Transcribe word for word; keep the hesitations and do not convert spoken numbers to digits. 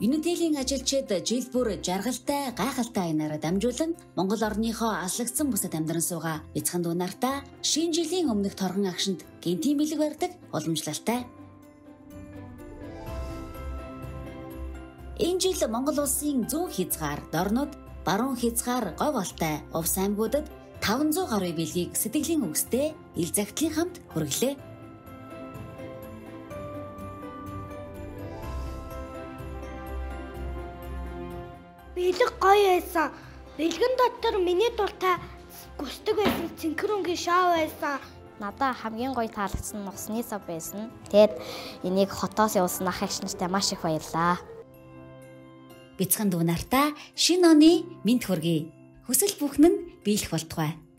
Unitel-ийн ажилчид жил бүр жаргалтай, гайхалтай аянаараа дамжуулан Монгол орныхоо аслагдсан бусад амьдран суугаа бяцхан дүү нартаа шинэ жилийн өмнөх торгон агшинд гинтийн бэлэг барьдаг уламжлалтай. Энэ жил Монгол улсын зүүн хязгаар дорнод, баруун хязгаар говь алтай увс аймагуудад таван зуун гаруй бэлгийг сэтгэлийн үгстэй ил загтлын хамт хүргэлээ. Бэлэг гоё байсан. Бэлгэн дотор миний дуртай гүсдэг байсан цэнхэрүнгийн шоу байсан. Надаа хамгийн гоё таалагдсан нь усны сав байсан. Тэгэд энийг хотоос явуулсан ах эгч нартай маш их баярлаа. Бяцхан дүү нартаа шинэ оны мэд хүргэе. Хүсэл бүхэн нь биелэх болтугай.